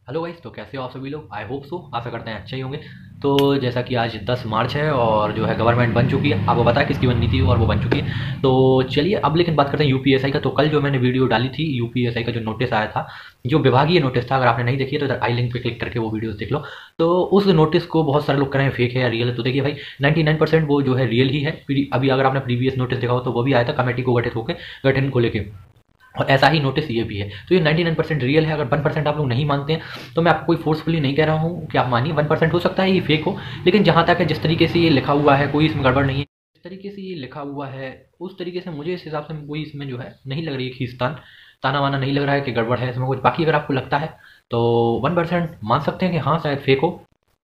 Hello guys, तो कैसे हो आप सभी लोग। आई होप सो, आशा करते हैं अच्छे ही होंगे। तो जैसा कि आज 10 मार्च है और जो है गवर्नमेंट बन चुकी है, आपको पता है किसकी बननी थी और वो बन चुकी है। तो चलिए अब लेकिन बात करते हैं यूपीएसआई का। तो कल जो मैंने वीडियो डाली थी यूपीएसआई का जो नोटिस आया था, जो विभागीय नोटिस था, अगर आपने नहीं देखी है तो इधर आई लिंक पे क्लिक करके वो वीडियोस देख लो। तो उस नोटिस को बहुत सारे लोग कह रहे हैं फेक है या रियल है। तो देखिए भाई, 99% वो जो है रियल ही है। अभी अगर आपने प्रीवियस नोटिस देखा हो तो वो भी आया था कमेटी को गठित होकर, गठन को लेकर, और ऐसा ही नोटिस ये भी है। तो ये 99% रियल है। अगर 1% आप लोग नहीं मानते हैं तो मैं आपको कोई फोर्सफुली नहीं कह रहा हूँ कि आप मानिए। 1% हो सकता है ये फेक हो, लेकिन जहाँ तक है जिस तरीके से ये लिखा हुआ है कोई इसमें गड़बड़ नहीं है। जिस तरीके से ये लिखा हुआ है उस तरीके से मुझे इस हिसाब से कोई इसमें जो है नहीं लग रही है खींचतान, ताना वाना नहीं लग रहा है कि गड़बड़ है इसमें कुछ। बाकी अगर आपको लगता है तो 1% मान सकते हैं कि हाँ शायद फेक हो।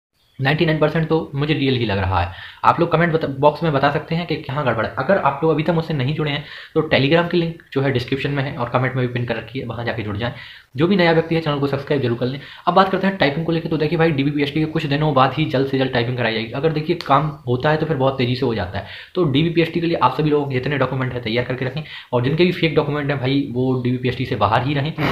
99% तो मुझे रियल ही लग रहा है। आप लोग कमेंट बॉक्स में बता सकते हैं कि कहाँ गड़बड़ है। अगर आप लोग अभी तक मुझसे नहीं जुड़े हैं तो टेलीग्राम की लिंक जो है डिस्क्रिप्शन में है और कमेंट में भी पिन कर रखी है, वहाँ जाके जुड़ जाएं। जो भी नया व्यक्ति है चैनल को सब्सक्राइब जरूर कर लें। अब बात करते हैं टाइपिंग को लेकर। तो देखिए भाई, डीबीपीएसटी के कुछ दिनों बाद ही जल्द से जल्द टाइपिंग कराई जाएगी। अगर देखिए काम होता है तो फिर बहुत तेजी से हो जाता है। तो डीबीपीएसटी के लिए आप सभी लोग जितने डॉक्यूमेंट है तैयार करके रखें, और जिनके भी फेक डॉक्यूमेंट है भाई वो डीबीपीएसटी से बाहर ही रहें।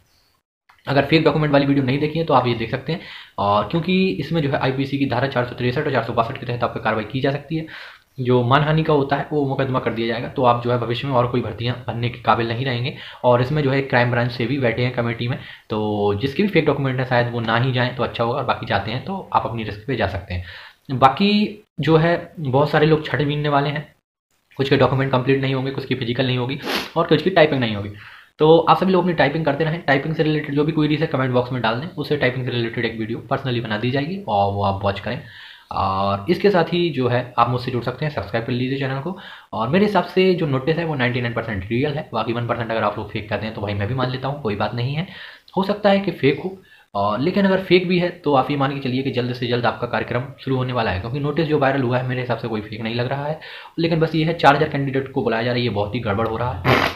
अगर फेक डॉक्यूमेंट वाली वीडियो नहीं देखी है तो आप ये देख सकते हैं। और क्योंकि इसमें जो है आईपीसी की धारा 463 और 462 के तहत आप पे कार्रवाई की जा सकती है। जो मानहानि का होता है वो मुकदमा कर दिया जाएगा। तो आप जो है भविष्य में और कोई भर्तियां बनने के काबिल नहीं रहेंगे। और इसमें जो है क्राइम ब्रांच से भी बैठे हैं कमेटी में, तो जिसके भी फेक डॉक्यूमेंट है शायद वो ना ही जाएँ तो अच्छा होगा, और बाकी जाते हैं तो आप अपनी रिस्क पे जा सकते हैं। बाकी जो है बहुत सारे लोग छठ बीनने वाले हैं। कुछ के डॉक्यूमेंट कंप्लीट नहीं होंगे, कुछ की फिजिकल नहीं होगी और कुछ की टाइपिंग नहीं होगी। तो आप सभी लोग अपनी टाइपिंग करते रहें। टाइपिंग से रिलेटेड जो भी क्वेरीज है कमेंट बॉक्स में डाल दें, उससे टाइपिंग से रिलेटेड एक वीडियो पर्सनली बना दी जाएगी और वो आप वॉच करें। और इसके साथ ही जो है आप मुझसे जुड़ सकते हैं, सब्सक्राइब कर लीजिए चैनल को। और मेरे हिसाब से जो नोटिस है वो 99% रियल है। बाकी 1% अगर आप लोग फेक करते हैं तो भाई मैं भी मान लेता हूँ, कोई बात नहीं है। हो सकता है कि फेक हो, और लेकिन अगर फेक भी है तो आप ये मान के चलिए कि जल्द से जल्द आपका कार्यक्रम शुरू होने वाला है। क्योंकि नोटिस जो वायरल हुआ है मेरे हिसाब से कोई फेक नहीं लग रहा है। लेकिन बस ये है 4000 कैंडिडेट को बुलाया जा रहा है, ये बहुत ही गड़बड़ हो रहा है।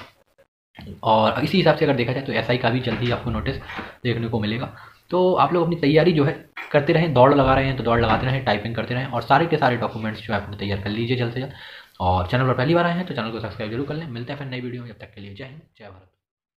और इसी हिसाब से अगर देखा जाए तो एसआई का भी जल्द ही आपको नोटिस देखने को मिलेगा। तो आप लोग अपनी तैयारी जो है करते रहें। दौड़ लगा रहे हैं तो दौड़ लगाते रहें, टाइपिंग करते रहें, और सारे के सारे डॉक्यूमेंट्स जो है अपने तैयार कर लीजिए जल्द से जल्द। और चैनल पर पहली बार आए हैं तो चैनल को सब्सक्राइब जरूर कर लें। मिलते हैं फिर नई वीडियो में, जब तक के लिए जय हिंद जय भारत।